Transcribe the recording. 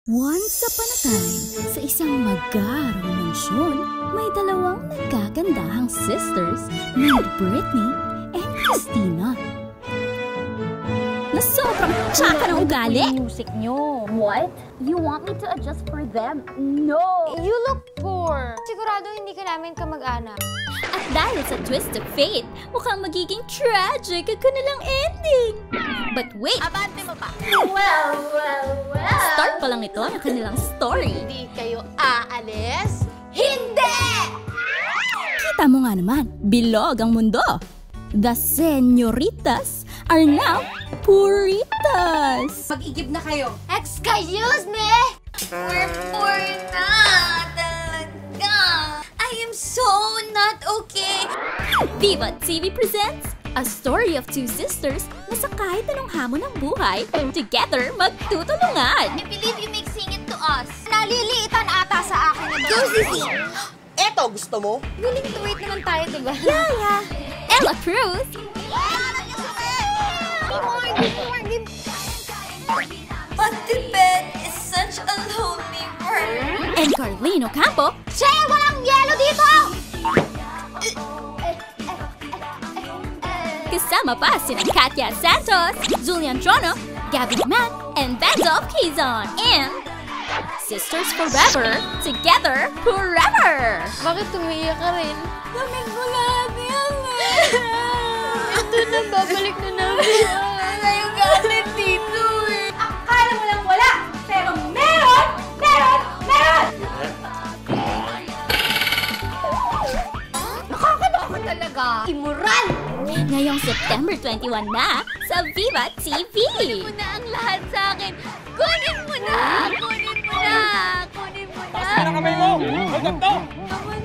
Once upon a time, sa isang magarang mansyon, may dalawang nagkagandahang sisters named Britney and Christina. Na sobrang tsaka ng ugali. Music nyo. What? You want me to adjust for them? No! You look poor. Sigurado hindi ka namin kamag-anak. At dahil sa twist of fate, mukhang magiging tragic ang kanilang ending. But wait! Abante mo pa. Well. Start pa lang ito ng kanilang story. Hindi kayo aalis? Hindi! Kita mo nga naman, bilog ang mundo. The señoritas are now puritas. Mag-igib na kayo. Excuse me! We're poor na talaga. I am so not okay. Viva TV presents a story of two sisters na sa kahit anong hamon ng buhay, together magtutulungan. I believe you make sing it to us. Naliliitan ata sa akin na ba? Go, Sisi! Eto, gusto mo? Willing to wait naman tayo, diba? Yeah. Ella Cruz. But the bed is such a lonely world. And Carlino Campo. Che, walang yelo dito! Kasama pa sina Katya Santos, Julian Trono, Gabby Man, and Benzo Quezon. And Sisters Forever, together forever! Bakit tumiyak ka rin? Damit mo lahat yan Ito na, babalik na namin. Wala yung galit dito eh. Akala mo lang wala, pero meron! Nakakaloka talaga. Immoral! Ngayong September 21 na sa Viva TV! Kunin mo na ang lahat sa akin. Kunin mo na! Kunin mo na! Kunin mo na! Taas mo na kamay mo! Huwag to! Ako